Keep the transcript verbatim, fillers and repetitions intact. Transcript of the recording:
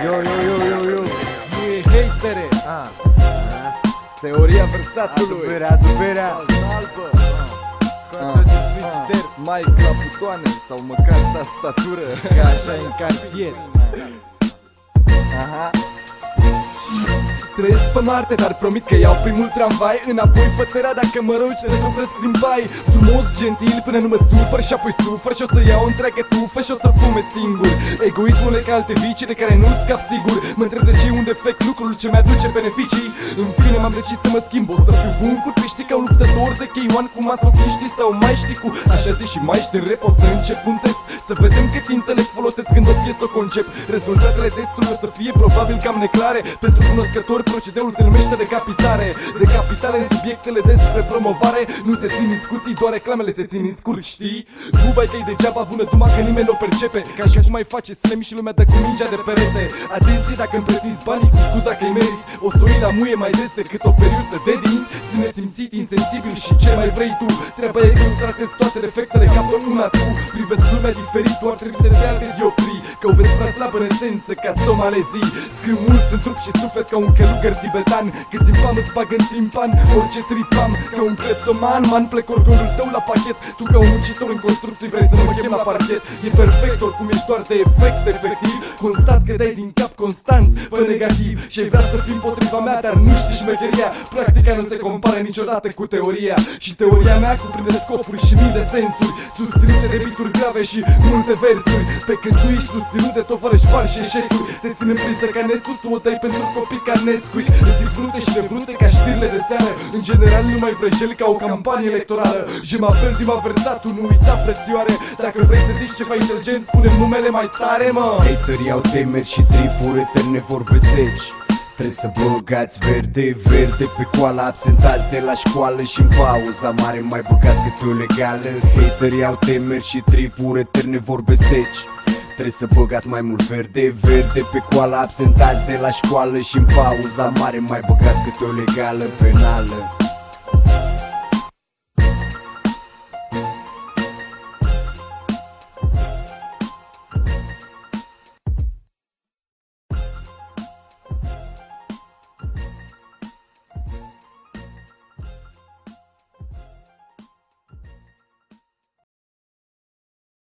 Yo, yo, yo, yo, yo. Nu e hatere. Ah. Teoria versatului. Adu berea, adu berea. Albă. Scoate din frigider. Mai la butoane sau măcar tastatură. Ca așa e în cartier. Aha. Trăiesc pe Marte, dar promit că iau primul tramvai înapoi pe Terra dacă mă rog și să supresc din bai. Frumos, gentil, până nu mă supăr și apoi sufăr și o să iau întreagă tufă și o să fume singur. Egoismul e ca alte vicii de care nu scap sigur. Mă întreb de ce e un defect lucrul ce mi-aduce beneficii. În fine m-am decis să mă schimb, o să fiu bun cu triștii ca un luptător de K unu cu masochiștii sau mai știi cu așa zi și mai știi în rap. O să încep un test, să vedem cât intelect folosesc când o piesă o concep. Rezultatele testului o să fie probabil cam neclare. Pentru cunoscători procedeul se numește decapitare. Decapitare în subiectele despre promovare. Nu se țin discuții, doar reclamele se țin în scurt, știi? Buba că e degeaba bună, tuma că nimeni nu o percepe. Ca și aș mai face slam și lumea dă cu mingea de perete. Atenție dacă îmi pretinzi banii cu scuza că-i meriți. O să o iei la muie mai des decât o periuță de dinți. Să nesimțit, insensibil și ce mai vrei tu. Treaba e că nu tratezi toate defectele ca pe una tu. Privesc lumea diferit, doar trebuie să-ți ia alte dioptrii. Că o vezi prea slabă în esență ca să o malezi. Scriu mult în trup și suflet ca un călugăr tibetan. Cât timp am îți bag în timpan orice tripam. Ca un cleptoman, man, plec orgolul tău la pachet. Tu ca un muncitor în construcții vrei să mă chem la parchet. E perfect, oricum ești doar de efect efectiv. Constat că dai din cap constant pe negativ. Și ai vrea să fii împotriva mea, dar nu știi șmecheria. Practica nu se compare niciodată cu teoria. Și teoria mea cuprinde scopuri și mii de sensuri, susținute de bituri grave și multe versuri. Pe când tu ești susținut de tovarăși fari și eșecuri. Te țin în priză ca Nesul, tu o dai pentru copii ca Nesquik. Zic vrute și nevrute ca știrile de seară. În general nu mai vrăjeli ca o campanie electorală. Je m'appelle Dima Versato, nu uita frățioare. Dacă vrei să zici ceva inteligent, spune numele mai tare, mă. Haterii au temeri și tripuri eterne vorbe seci. Trebuie să băgați verde, verde pe coală. Absentați de la școală și în pauza mare mai băgați câte o legală. Haterii au temeri și tripuri eterne vorbe seci. Trebuie să băgați mai mult verde, verde pe coală. Absentați de la școală și în pauza mare mai băgați câte o legală penală.